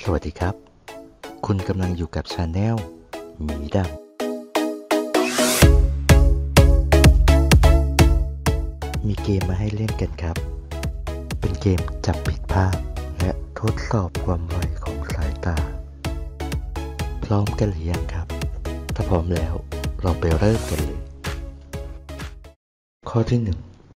วัสดีครับคุณกำลังอยู่กับชาแนลหมีดำมีเกมมาให้เล่นกันครับเป็นเกมจับผิดภาพและทดสอบความไวของสายตาพร้อมกันหรือยังครับถ้าพร้อมแล้วเราไปเริ่มกันเลยข้อที่1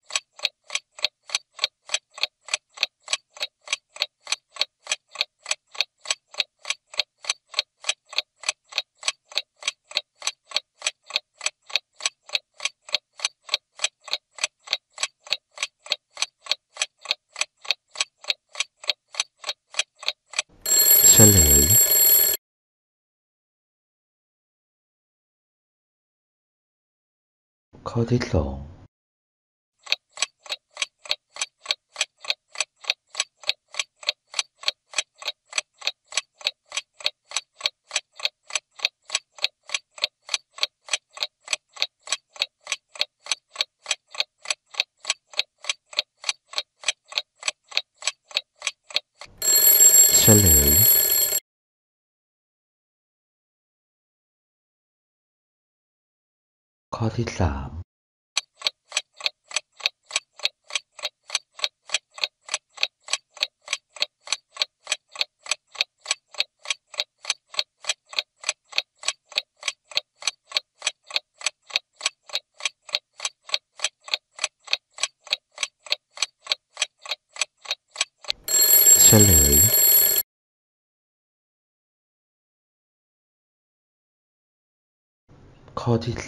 เฉลยข้อที่2เฉลยข้อที่3เฉลยข้อที่4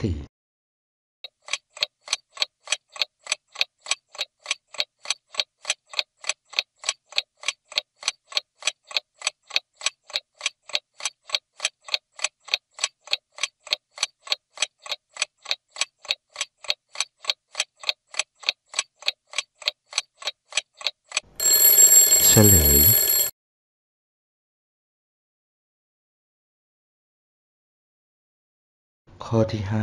เฉลยข้อที่5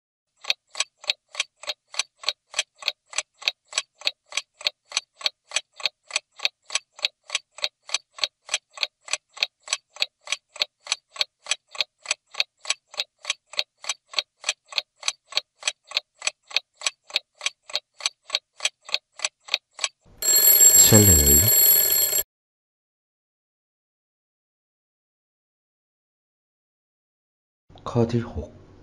เฉลยข้อที่6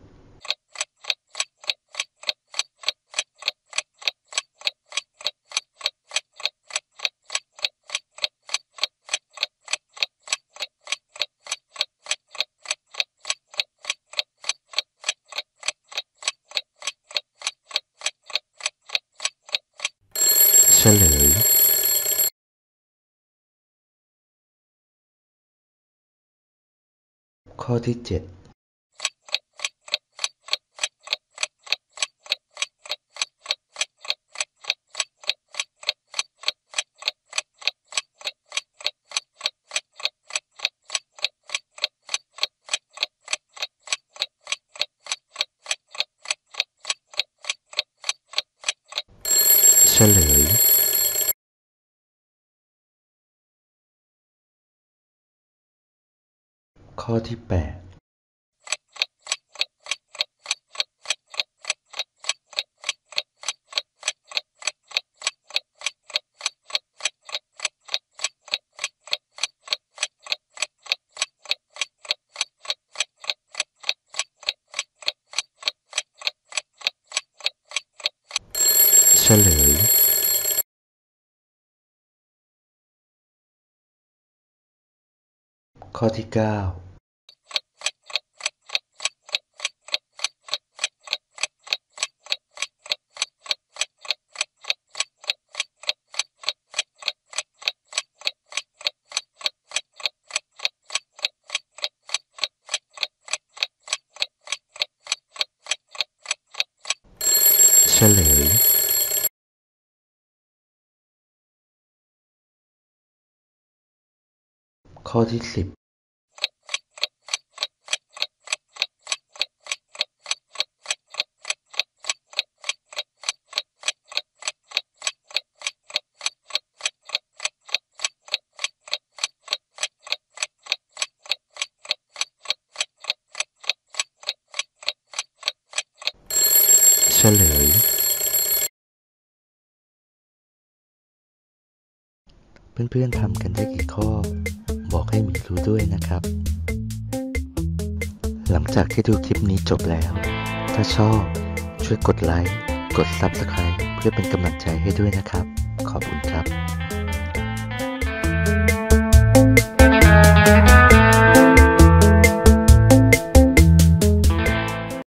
เฉลยข้อที่7เฉลยข้อที่8เฉลยข้อที่9เฉลยข้อที่10 ลย เพื่อนๆทำกันได้กี่ข้อ บอกให้หมีรู้ด้วยนะครับ หลังจากที่ดูคลิปนี้จบแล้ว ถ้าชอบช่วยกดไลค์ กด Subscribe เพื่อเป็นกำลังใจให้ด้วยนะครับ ขอบคุณครับ